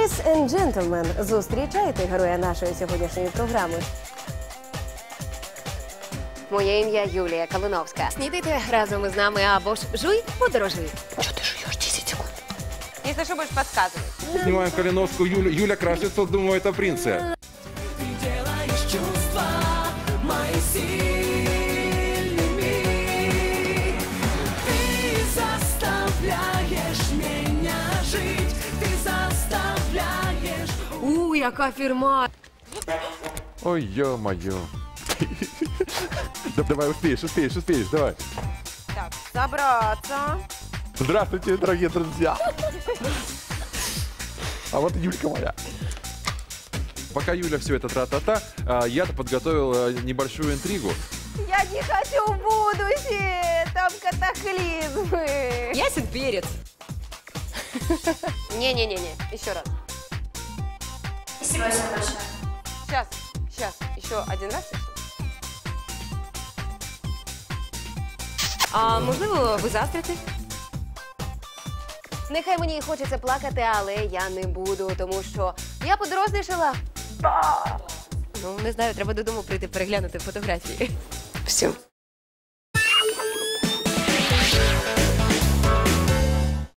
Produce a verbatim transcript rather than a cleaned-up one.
Ladies and gentlemen, зустрічайте героя нашої сьогоднішньої програми. Моє ім'я Юлія Калиновська. Снідайте разом із нами або ж жуй, подорожуй. Что ты жуешь десять секунд? Если что, будешь подсказывать. Снимаем Калиновскую. Юля, Юля красится, думаю, это принция. У, яка фірма! Ой, ё-моё. Давай, успеешь, успеешь, успеешь, давай. Так, собраться. Здравствуйте, дорогие друзья. А вот Юлька моя. Пока Юля все это тра-та-та, а, я-то подготовил а, небольшую интригу. Я не хочу в будущее, там катаклизмы. Ясен перец. Не-не-не-не, еще раз. Спасибо, все большое. Сейчас, сейчас, еще один раз. А можливо, ви заздрите? Нехай мені і хочеться плакати, але я не буду, тому що я подорослішала. Ну, не знаю, треба додому прийти переглянути фотографії. Все.